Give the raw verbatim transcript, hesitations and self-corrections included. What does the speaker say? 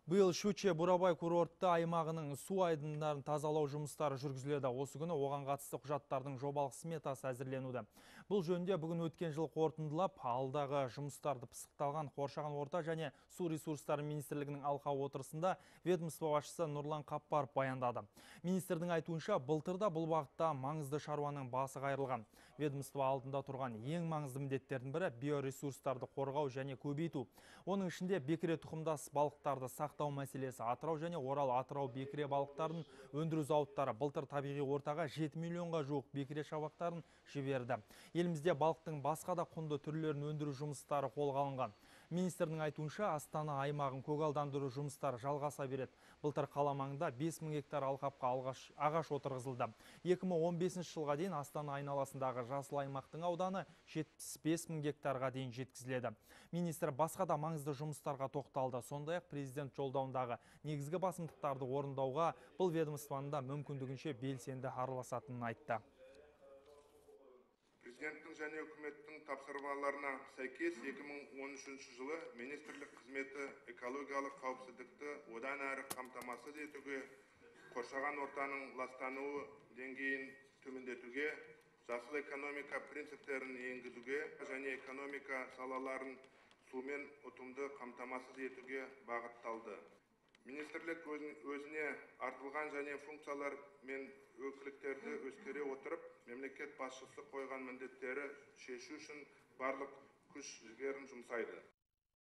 Биыл Щучье-Бурабай курортты аймағының су айдындарын тазалау жұмыстары жүргізіледі. Осы күні оған қатысты құжаттардың жобалық сметасы әзірленуде. Бұл жөнінде бүгін өткен жыл қорытындылап, алдағы жұмыстарды пысықталған Қоршаған орта және су ресурстары министрлігінің алқа отырысында ведомство басшысы Нұрлан Қаппаров баяндады. Министрдің айтуынша, былтырда бұл бағытта маңызды шаруаның басы қайырылған. Ведомство алдында тұрған ең маңызды міндеттердің бірі биоресурстарды қорғау және көбейту. Оның ішінде бекіре тұқымдас балықтарды сақтау мәселесі. Атырау және Орал Атырау бекіре балықтарын өндіру зауыттары былтыр табиғи ортаға жеті миллионға жуық бекіре шабақтарын жіберді. Елімізде балықтың басқа да құнды түрлерін өндіру жұмыстары қолға алынған. Министрдің айтуынша, Астана аймағын көгалдандыру жұмыстары жалғаса береді. Былтыр қала маңында бес мың гектар алқапқа ағаш отырғызылды. екі мың он бесінші жылға дейін Астана айналасындағы жасыл аймақтың ауданы жетпіс бес мың гектарға дейін жеткізіледі. Министр басқа да маңызды жұмыстарға тоқталды. Сондай-ақ президент жолдауындағы негізгі басымдықтарды орындауға бұл ведомствоның мүмкіндігінше белсенді араласатынын айтты. Президенттің және үкіметтің тапсырмаларына сәйкес екі мың он үшінші жылы министрлік қызметі экологиялық қауіпсіздікті одан әрі қамтамасыз етуге, қоршаған ортаның ластануы деңгейін төмендетуге, жасыл экономика принциптерін енгізуге және экономика салаларын сумен ұтымды қамтамасыз етуге бағытталды. Министрлік өзіне артылған және функциялар мен өкіліктерді өскере отырып, мемлекет басшысы қойған міндеттері шешу үшін барлық күш жігерін жұмсайды.